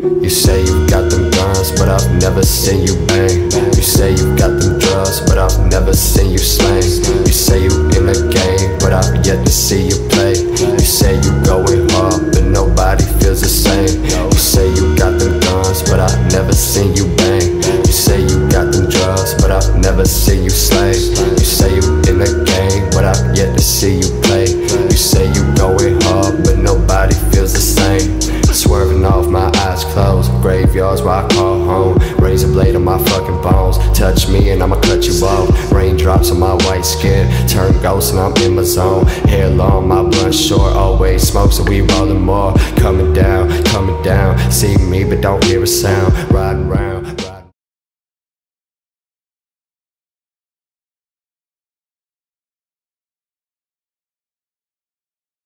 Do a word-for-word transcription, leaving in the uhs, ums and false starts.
You say you got them guns, but I've never seen you bang. You say you got them drugs, but I've never seen you slang. You say you in the game, but I've yet to see you play. You say you going hard, but nobody feels the same. You say you got them guns, but I've never seen you bang. You say you got them drugs, but I've never seen you slay. You say you in the game, but I've yet to see you play. You say you going hard, but nobody feels the same. Swerving off, my eyes closed, graveyards where I call home. Razor blade on my fucking bones, touch me and I'ma cut you off. Raindrops on my white skin, turn ghost and I'm in my zone. Hair long, my blunt short, always smoke so we rollin' more. Coming down, coming down, see me but don't hear a sound. Riding round.